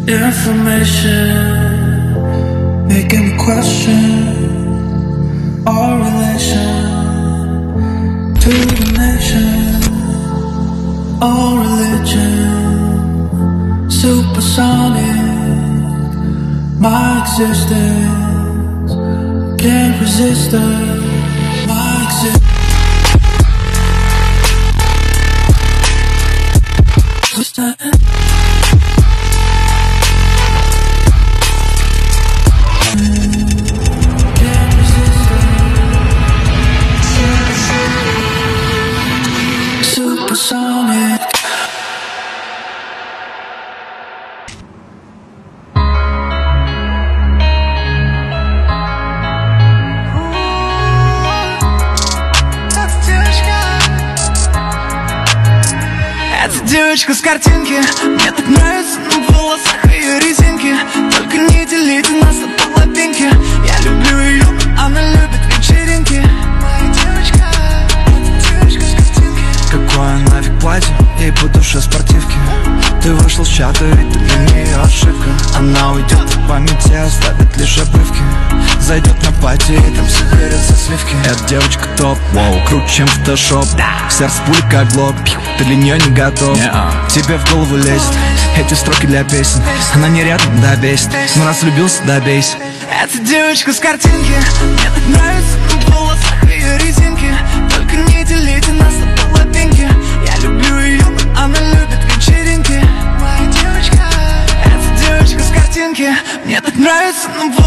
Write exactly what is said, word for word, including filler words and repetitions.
Information making me question our relation to the nation, our religion. Supersonic, my existence can't resist her. My existence. Supersonic. Эта девочка с картинки, мне так нравится на волосах ее резинки. Только не делите нас на половинки. Я люблю ее, она любит вечеринки. Моя девочка, эта девочка с картинки. Какое нафиг платье, ей по душе спортивки. Ты вышел с чата, ведь ты для нее ошибка. Она уйдет в памяти, оставит лишь обрывки. Зайдет на пати и там соберется сливки. Эта девочка топ, воу, круче, чем фотошоп. В сердце пули как глок, ты для нее не готов. Тебе в голову лезет эти строки для песен. Она не рядом, да бесит, но раз влюбился, да бейся. Эта девочка с картинки, мне так нравится на волосах ее резинки. Только не делите нас на половинки. Я люблю ее, она любит вечеринки. Моя девочка, эта девочка с картинки, мне так нравится на волосах